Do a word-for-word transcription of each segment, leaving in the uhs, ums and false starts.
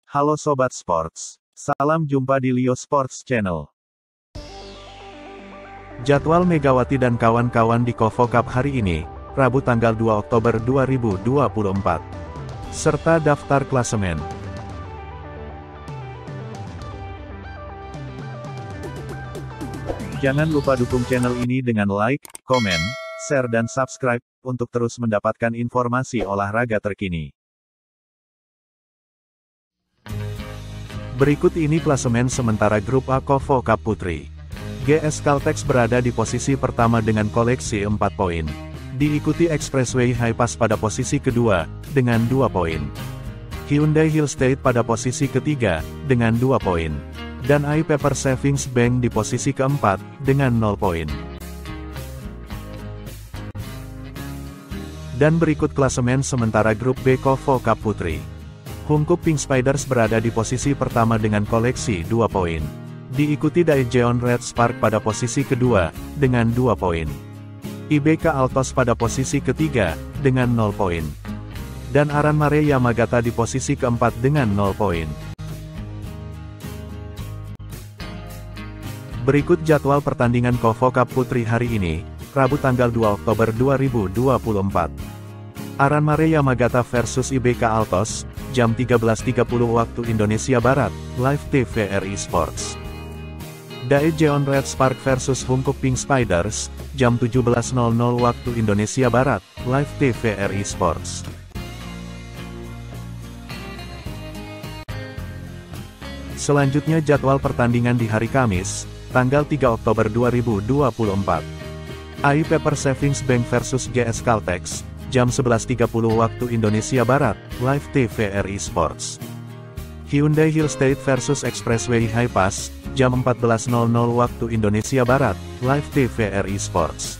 Halo Sobat Sports. Salam jumpa di Lio Sports Channel. Jadwal Megawati dan kawan-kawan di Kovo Cup hari ini, Rabu tanggal dua Oktober dua ribu dua puluh empat. Serta daftar klasemen. Jangan lupa dukung channel ini dengan like, komen, share dan subscribe, untuk terus mendapatkan informasi olahraga terkini. Berikut ini klasemen sementara grup A Kovo Cup Putri. G S Caltex berada di posisi pertama dengan koleksi empat poin. Diikuti Expressway Highpass pada posisi kedua, dengan dua poin. Hyundai Hill State pada posisi ketiga, dengan dua poin. Dan iPaper Savings Bank di posisi keempat, dengan nol poin. Dan berikut klasemen sementara grup B Kovo Cup Putri. Hungkup Pink Spiders berada di posisi pertama dengan koleksi dua poin. Diikuti Daejeon Red Spark pada posisi kedua, dengan dua poin. I B K Altos pada posisi ketiga, dengan nol poin. Dan Aranmare Yamagata di posisi keempat dengan nol poin. Berikut jadwal pertandingan Kovo Cup Putri hari ini, Rabu tanggal dua Oktober dua ribu dua puluh empat. Aranmare Yamagata versus I B K Altos, jam tiga belas tiga puluh waktu Indonesia Barat, live T V R I Sports. Daejeon Red Spark versus Hungkup Pink Spiders, jam tujuh belas nol nol waktu Indonesia Barat, live T V R I Sports. Selanjutnya jadwal pertandingan di hari Kamis, tanggal tiga Oktober dua ribu dua puluh empat. iPaper Savings Bank versus G S Caltex, jam sebelas tiga puluh waktu Indonesia Barat, live T V R I Sports. Hyundai Hill State versus Expressway Highpass, jam empat belas nol nol waktu Indonesia Barat, live T V R I Sports.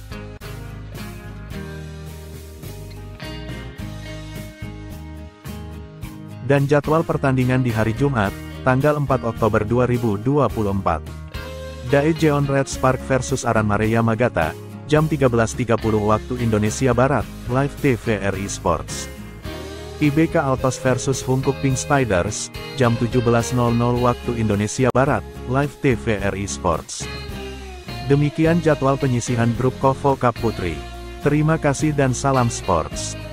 Dan jadwal pertandingan di hari Jumat, tanggal empat Oktober dua ribu dua puluh empat. Daejeon Red Spark versus Aranmare Yamagata, jam tiga belas tiga puluh waktu Indonesia Barat, live T V R I Sports. I B K Altos versus Hungkup Pink Spiders, jam tujuh belas nol nol waktu Indonesia Barat, live T V R I Sports. Demikian jadwal penyisihan grup Kovo Cup Putri. Terima kasih dan salam sports.